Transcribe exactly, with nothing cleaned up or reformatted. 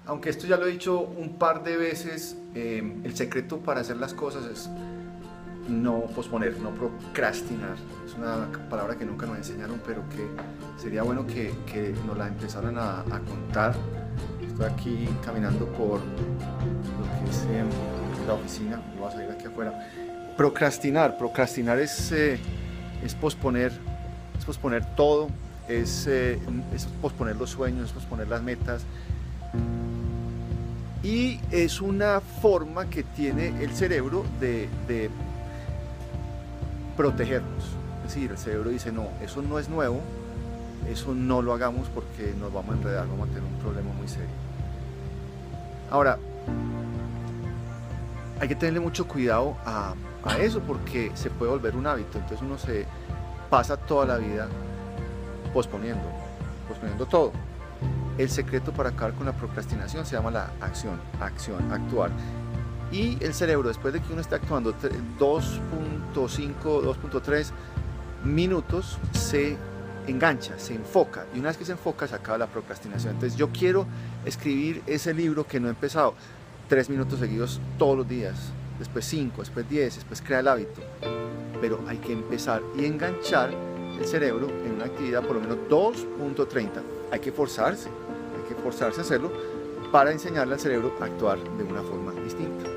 aunque esto ya lo he dicho un par de veces, eh, el secreto para hacer las cosas es no posponer, no procrastinar. Es una palabra que nunca nos enseñaron, pero que sería bueno que, que nos la empezaran a, a contar. Estoy aquí caminando por lo que es eh, la oficina, voy a salir aquí afuera. Procrastinar, procrastinar es, eh, es posponer, es posponer todo, es, eh, es posponer los sueños, es posponer las metas. Y es una forma que tiene el cerebro de, de protegernos. Es decir, el cerebro dice, no, eso no es nuevo, eso no lo hagamos porque nos vamos a enredar, vamos a tener un problema muy serio. Ahora, hay que tenerle mucho cuidado a, a eso porque se puede volver un hábito. Entonces uno se pasa toda la vida posponiendo, posponiendo todo. El secreto para acabar con la procrastinación se llama la acción, acción, actuar. Y el cerebro, después de que uno está actuando dos punto cinco, dos punto tres minutos, se engancha, se enfoca. Y una vez que se enfoca, se acaba la procrastinación. Entonces yo quiero escribir ese libro que no he empezado. Tres minutos seguidos todos los días. Después cinco, después diez, después crea el hábito. Pero hay que empezar y enganchar el cerebro en una actividad por lo menos dos punto treinta. Hay que forzarse, hay que forzarse a hacerlo para enseñarle al cerebro a actuar de una forma distinta.